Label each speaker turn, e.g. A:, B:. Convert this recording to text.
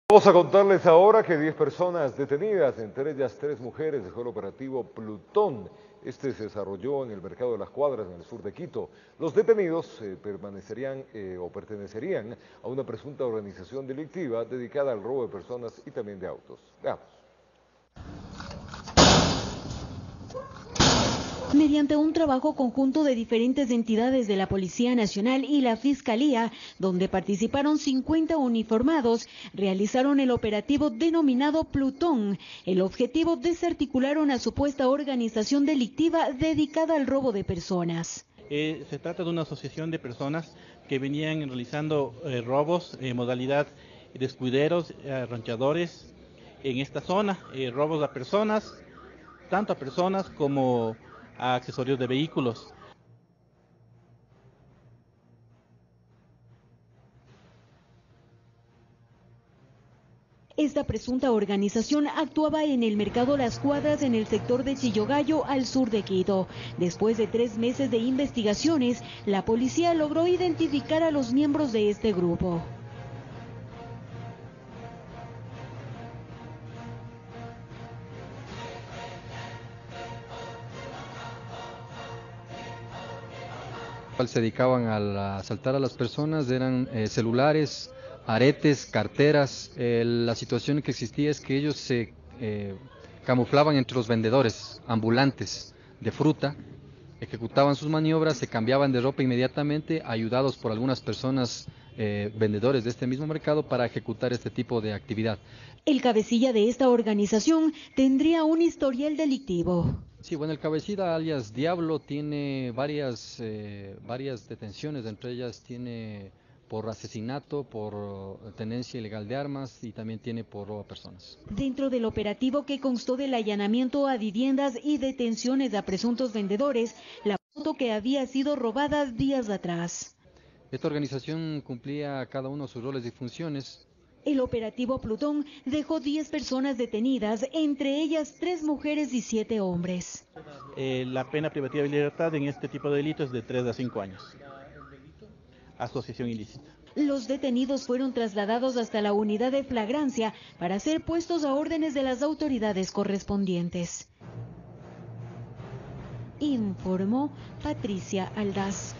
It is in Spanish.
A: Vamos a contarles ahora que 10 personas detenidas, entre ellas 3 mujeres, dejó el operativo Plutón. Este se desarrolló en el mercado de Las Cuadras, en el sur de Quito. Los detenidos pertenecerían a una presunta organización delictiva dedicada al robo de personas y también de autos. Veamos.
B: Mediante un trabajo conjunto de diferentes entidades de la Policía Nacional y la Fiscalía, donde participaron 50 uniformados, realizaron el operativo denominado Plutón. El objetivo: desarticular una supuesta organización delictiva dedicada al robo de personas.
C: Se trata de una asociación de personas que venían realizando robos en modalidad de escuderos, ranchadores en esta zona, robos a personas, tanto a personas como a accesorios de vehículos.
B: Esta presunta organización actuaba en el mercado Las Cuadras, en el sector de Chillogallo, al sur de Quito. Después de 3 meses de investigaciones, la policía logró identificar a los miembros de este grupo.
D: Se dedicaban a asaltar a las personas, eran celulares, aretes, carteras. La situación que existía es que ellos se camuflaban entre los vendedores ambulantes de fruta, ejecutaban sus maniobras, se cambiaban de ropa inmediatamente, ayudados por algunas personas vendedores de este mismo mercado para ejecutar este tipo de actividad.
B: El cabecilla de esta organización tendría un historial delictivo.
D: Sí, bueno, el cabecilla alias Diablo tiene varias detenciones, entre ellas tiene por asesinato, por tenencia ilegal de armas y también tiene por robo a personas.
B: Dentro del operativo, que constó del allanamiento a viviendas y detenciones a presuntos vendedores, la moto que había sido robada días atrás.
D: Esta organización cumplía cada uno sus roles y funciones.
B: El operativo Plutón dejó 10 personas detenidas, entre ellas 3 mujeres y 7 hombres.
C: La pena privativa de libertad en este tipo de delitos es de 3 a 5 años. Asociación ilícita.
B: Los detenidos fueron trasladados hasta la unidad de flagrancia para ser puestos a órdenes de las autoridades correspondientes. Informó Patricia Aldaz.